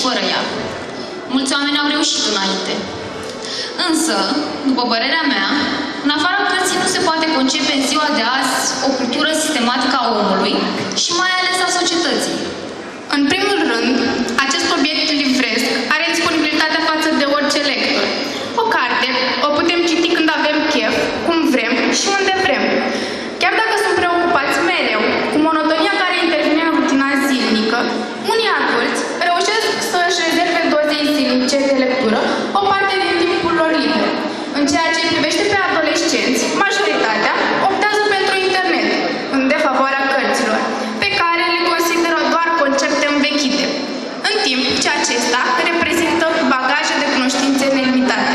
fără ea. Mulți oameni au reușit înainte. Însă, după părerea mea, în afara cărții nu se poate concepe în ziua de azi o cultură sistematică a omului și mai ales a societății. În primul rând, acest obiect livresc are disponibilitatea față de orice lector. O carte o putem citi când avem chef, cum vrem și unde vrem. Chiar dacă sunt preocupați mereu cu monotonia care intervine în rutina zilnică, unii adulți reușesc să își rezerve dozei zilnice de lectură o parte din timpul lor liber. În ceea ce privește pe adolescenți, majoritatea optează pentru internet, în defavoarea cărților, pe care le consideră doar concepte învechite, în timp ce acesta reprezintă bagaje de cunoștințe nelimitate.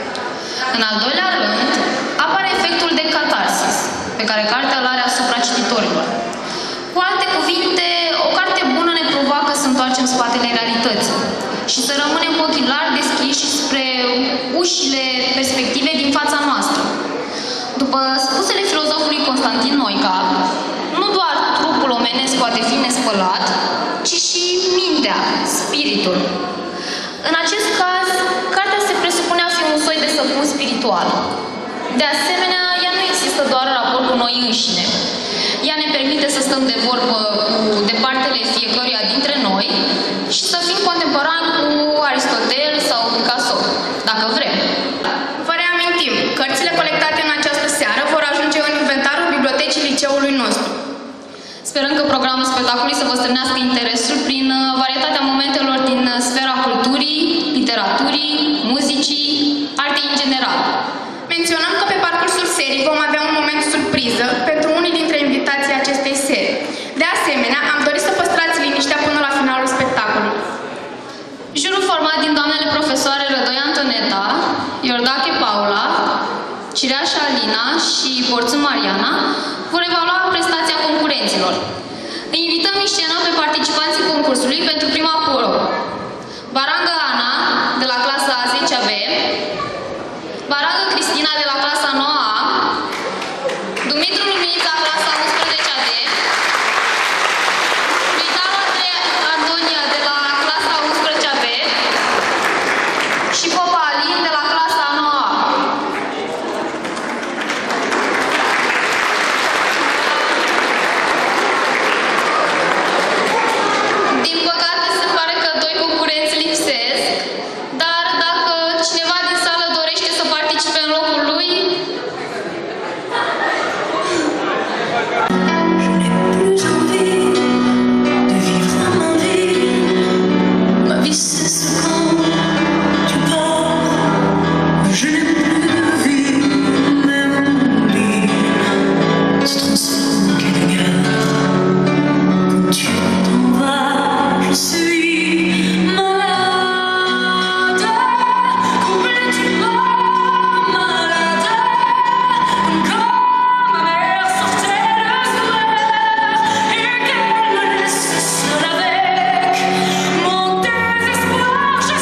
În al doilea rând, apare efectul de catarsis, pe care cartea îl are asupra cititorilor. Cu alte cuvinte, o carte bună ne provoacă să întoarcem spatele realității și să rămânem cu ochii larg deschiși spre ușile perspective din fața noastră. După spusele filozofului Constantin Noica, nu doar trupul omenesc poate fi nespălat, ci și mintea, spiritul. În acest caz, cartea se presupunea a fi un soi de săpun spiritual. De asemenea, ea nu există doar în raport cu noi înșine. Ea ne permite să stăm de vorbă cu departele fiecăruia dintre noi și să fim contemporani cu Aristotel sau Picasso, dacă vrem. Vă reamintim, cărțile colectate în această seară vor ajunge în inventarul bibliotecii liceului nostru. Sperăm că programul spectacolului să vă strânească interesul prin varietatea momentelor din sfera culturii, literaturii, muzicii, artei în general. Menționăm că pe parcursul serii vom avea un moment surpriză pentru unii dintre invitații acestei serii. De asemenea, am dorit să păstrați liniștea până la finalul spectacolului. Jurul format din doamnele profesoare Rădoi Antoneta, Iordache Paula, Cireașa Alina și Borțu Mariana vor evalua prestația concurenților. Îi invităm în scenă pe participanții concursului pentru prima probă. Barangă Ana, de la clasa a 10-a B, Barangă Cristina, de la clasa 9-A, Dumitru Luminița, clasa 11-a D, Luitanu Antonia, de la clasa 11-a B și Popa Alin, de la clasa 9-A. Din păcate, se pare că doi concurenți lipsesc, dar dacă cineva din sală dorește să participe în locul lui, Je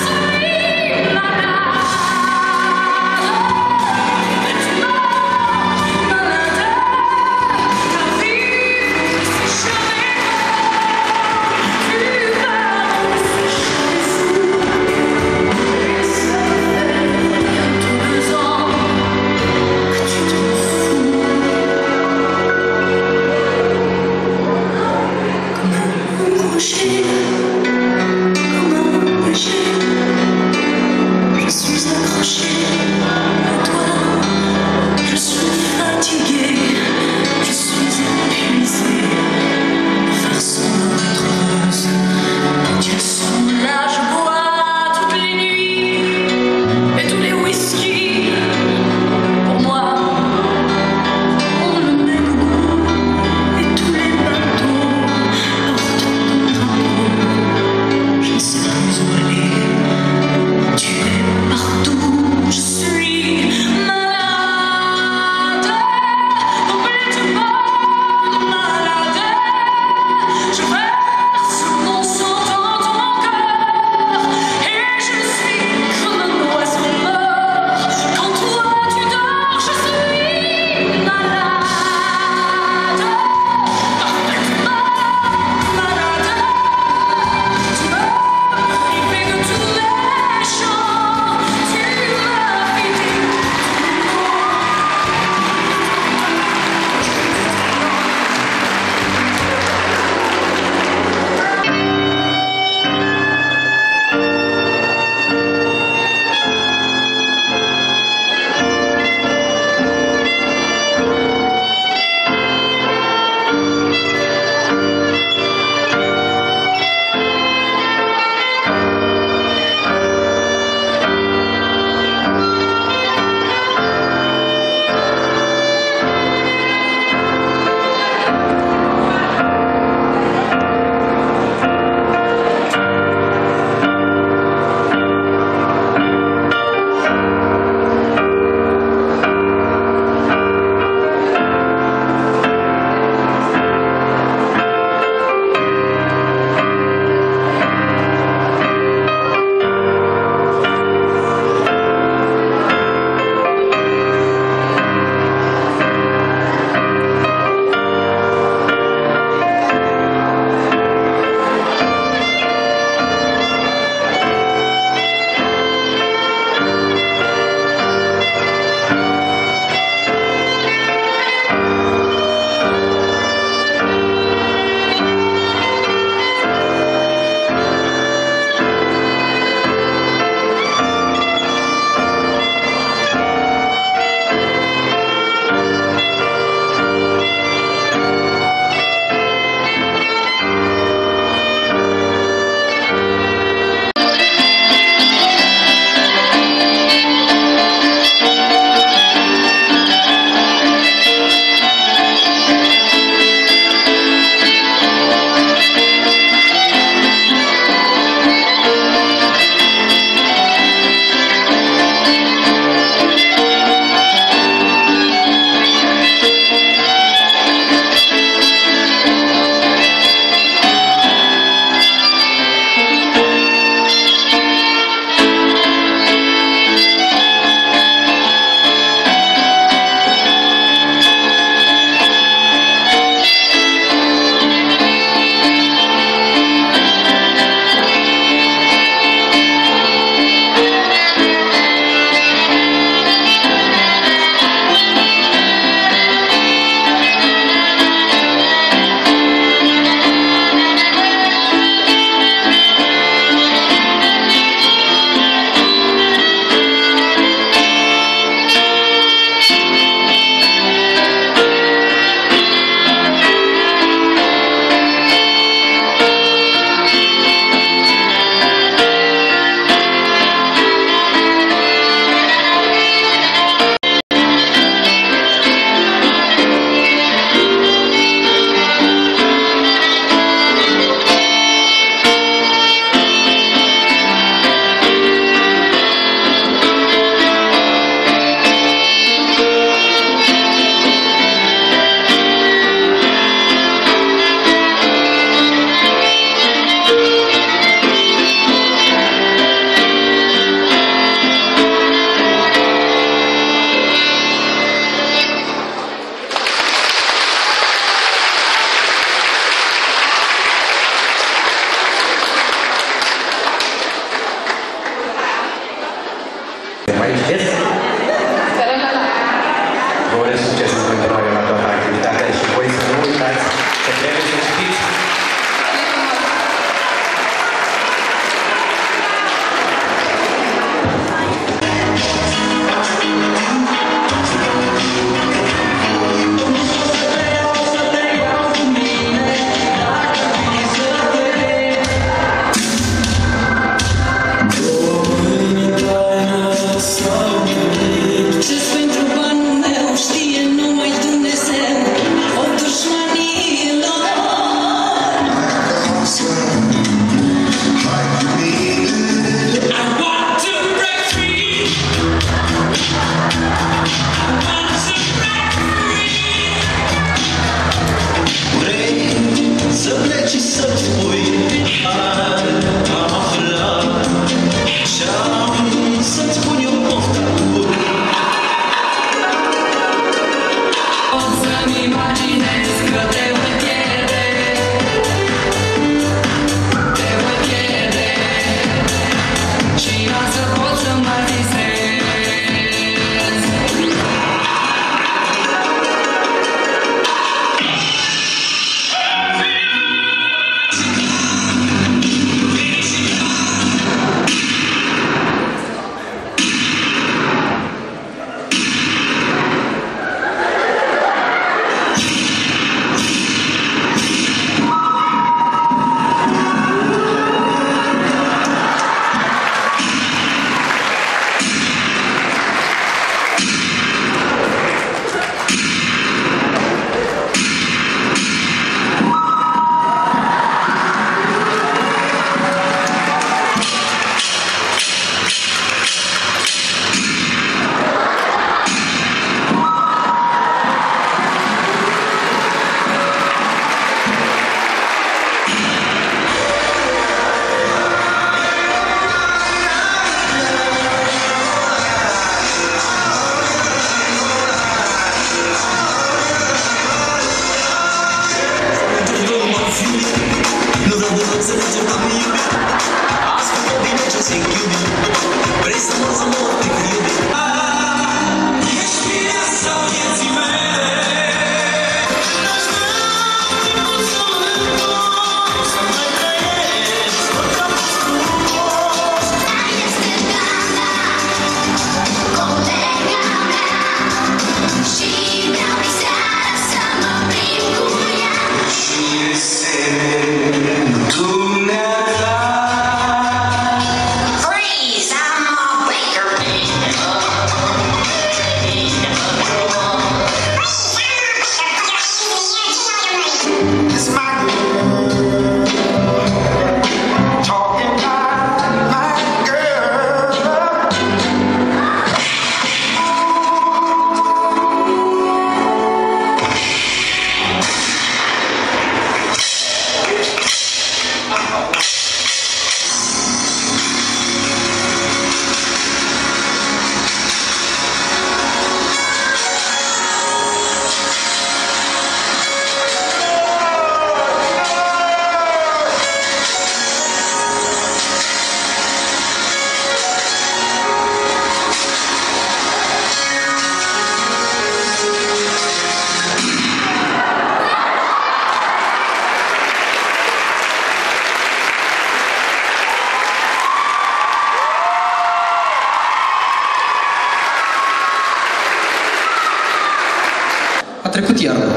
A trecut iarna.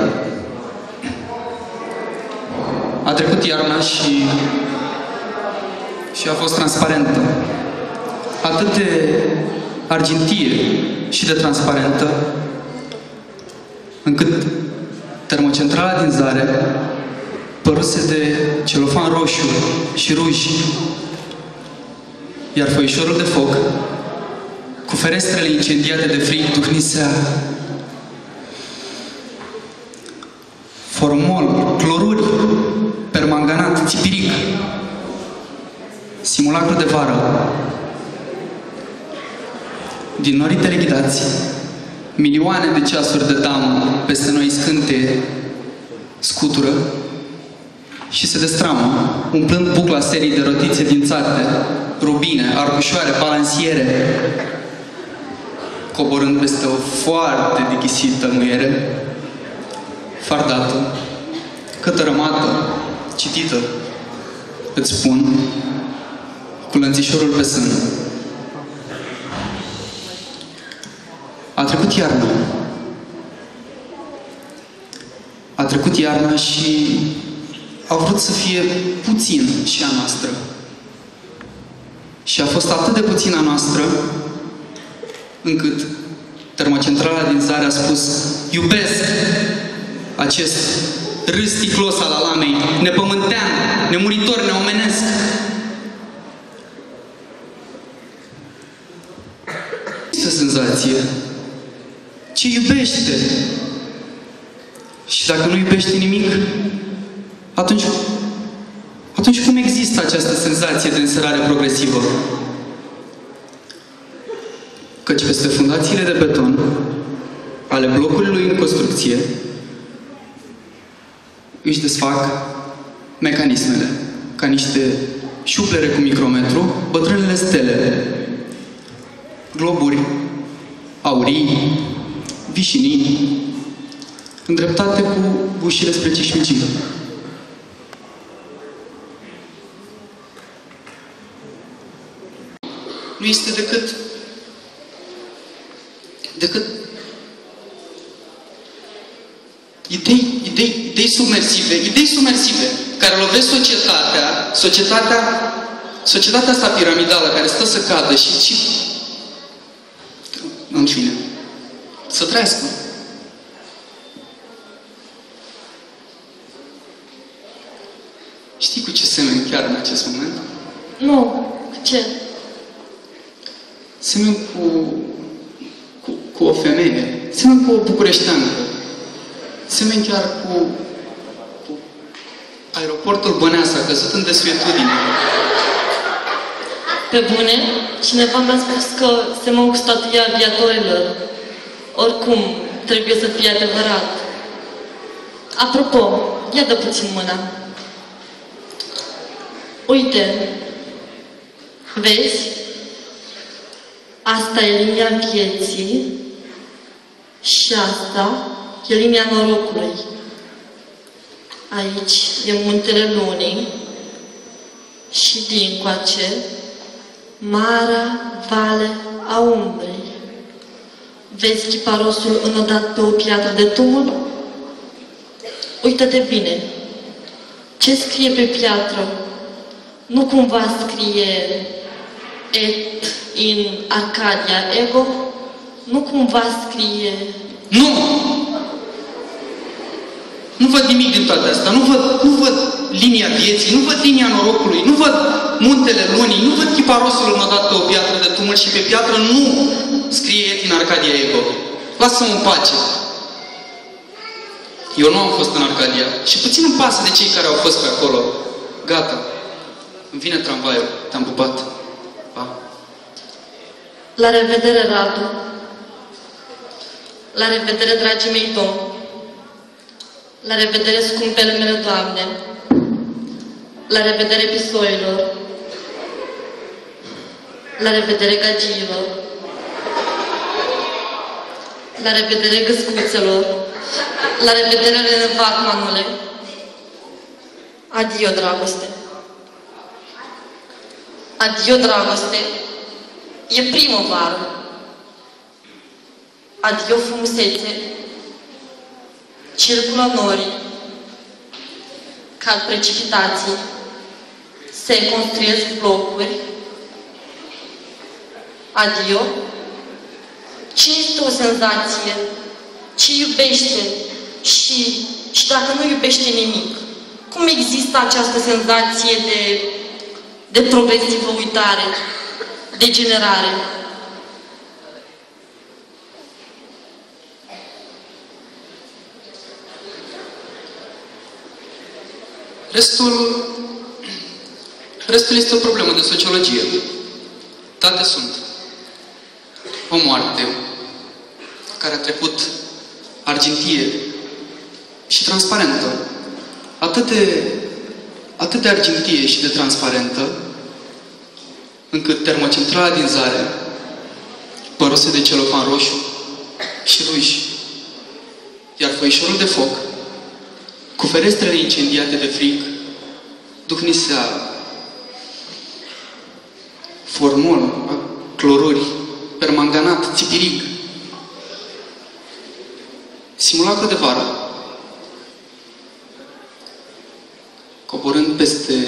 A trecut iarna și a fost transparentă. Atât de argintie și de transparentă, încât termocentrala din Zare păruse de celofan roșu și ruj, iar foișorul de foc, cu ferestrele incendiate de frig, tuhnise formol, cloruri, permanganat, țipiric, simulacru de vară. Din norii teleghidați, milioane de ceasuri de dam peste noi scânte, scutură și se destramă, umplând bucla serii de rotițe dințate, rubine, arcușoare, balansiere, coborând peste o foarte dichisită muiere, fardată, cătărămată, citită, îți spun, cu lănțișorul pe sân. A trecut iarna. A trecut iarna și au vrut să fie puțin și a noastră. Și a fost atât de puțin a noastră, încât termocentrala din Zare a spus: iubesc acest râs sticlos al alamei, nepământean, nemuritor, neomenesc. Este o senzație. Ce iubește? Și dacă nu iubește nimic, atunci cum există această senzație de înserare progresivă? Căci peste fundațiile de beton ale blocului în construcție își desfac mecanismele, ca niște șuplere cu micrometru, bătrânele stele, globuri aurii, vișinii, îndreptate cu ușile spre Cișmicii. Nu este decât idei submersive, care lovesc societatea asta piramidală, care stă să cadă și în fine, să trăiască. Știi cu ce semeni chiar în acest moment? Nu, cu ce? Semeni cu o femeie, semeni cu o bucureșteancă, semeni chiar cu aeroportul Băneasa, căzut în desuetudine. Pe bune, cineva mi-a spus că semăn cu statuia aviatorilor. Oricum, trebuie să fie adevărat. Apropo, ia dă puțin mâna. Uite, Vezi? Asta e linia vieții și asta e linia norocului. Aici e muntele lunii și dincoace marea vale a umbrei. Vezi chiparosul înodat pe o piatră de tumul? Uită-te bine. Ce scrie pe piatră? Nu cumva scrie et in Arcadia ego? Nu cumva scrie... Nu! Nu văd nimic din toate astea. Nu văd linia vieții, nu văd linia norocului, nu văd muntele lunii, nu văd chiparosul înodat pe o piatră de tumul și pe piatră nu scrie et in Arcadia ego. Lasă-mă în pace. Eu nu am fost în Arcadia și puțin îmi pasă de cei care au fost pe acolo. Gata. Îmi vine tramvaiul. Te-am pupat. Pa. La revedere, Radu. La revedere, dragii mei domni. La revedere, scumpele mele Doamne. La revedere, pisoilor. La revedere, gagiilor. La revedere, găscuțelor. La revedere, Renevatmanule. Adio, dragoste. Adio, dragoste. E primăvară. Adio, frumusețe. Circulă norii. Cad precipitații. Se construiesc blocuri. Adio. Ce este o senzație? Ce iubește? Și dacă nu iubește nimic? Cum există această senzație de progresivă uitare, de generare? Restul este o problemă de sociologie. Toate sunt. O moarte care a trecut argintie și transparentă. Atât de argintie și de transparentă, încât termocentrala din Zare păruse de celofan roșu și ruj, iar foișorul de foc, cu ferestrele incendiate de frig, duhnisea formol, cloruri, permanganat, țipiric, simulacru de vară, coborând peste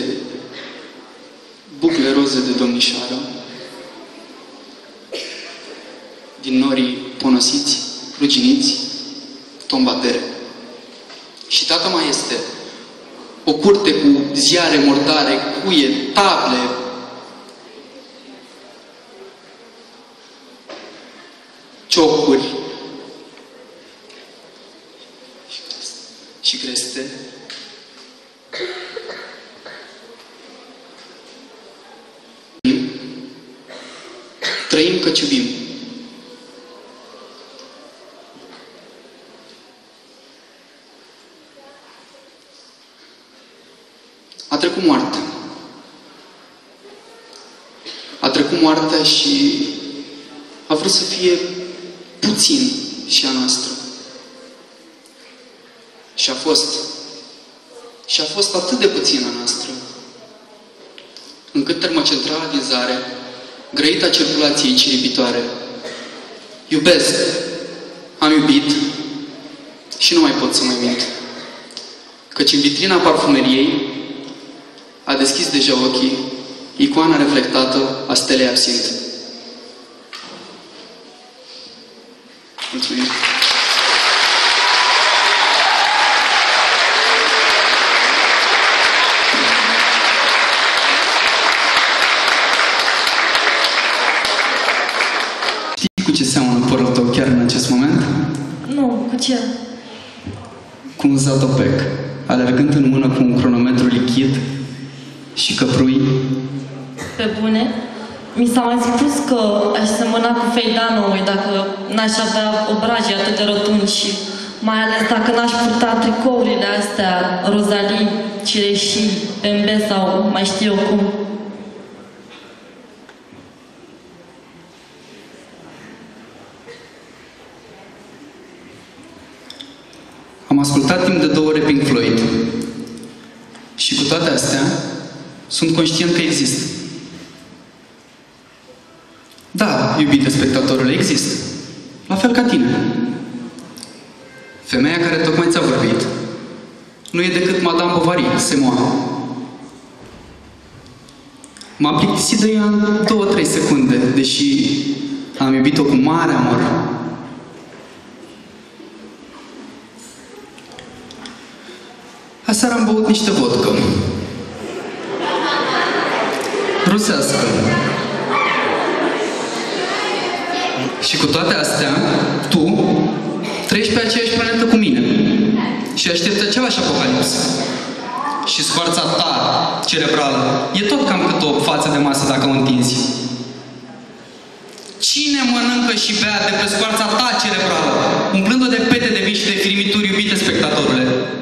bucle roze de domnișoară, din norii ponosiți, ruginiți, tombatere. Și dacă mai este o curte cu ziare murdare, cuie, table, ciocuri și creste, trăim căci iubim. A trecut moartea. A trecut moartea și a vrut să fie puțin și a noastră. Și a fost atât de puțin a noastră, încât termocentrala din Zare, grăita circulației ciripitoare, iubesc, am iubit și nu mai pot să mai mint. Căci în vitrina parfumeriei a deschis deja ochii icoana reflectată a stelei absint. Mulțumim! Știi cu ce seamănă părul tău chiar în acest moment? Nu, cu ce? Cu un zatopec, alergând în mână cu un cronometru lichid și căprui. Pe bune? Mi s-a mai spus că aș semăna cu Feidanului dacă n-aș avea obrajii atât de rotunzi și mai ales dacă n-aș purta tricourile astea rozalii, cireșii, pembe sau mai știu eu cum. ascultat timp de 2 ore Pink Floyd. Și cu toate astea, sunt conștient că există. Da, iubite spectatorule, există. La fel ca tine. Femeia care tocmai ți-a vorbit nu e decât Madame Bovary, Semoa. M-a plictisit de ea în 2-3 secunde, deși am iubit-o cu mare amor. Aseară am băut niște vodcă. Rusească. Și cu toate astea, tu trăiești pe aceeași planetă cu mine și aștepți aceeași apocalipsă. Și scoarța ta cerebrală e tot cam cât o față de masă dacă o întinzi. Cine mănâncă și bea de pe scoarța ta cerebrală, umplând-o de pete de vin și de firimituri, iubite spectatorule?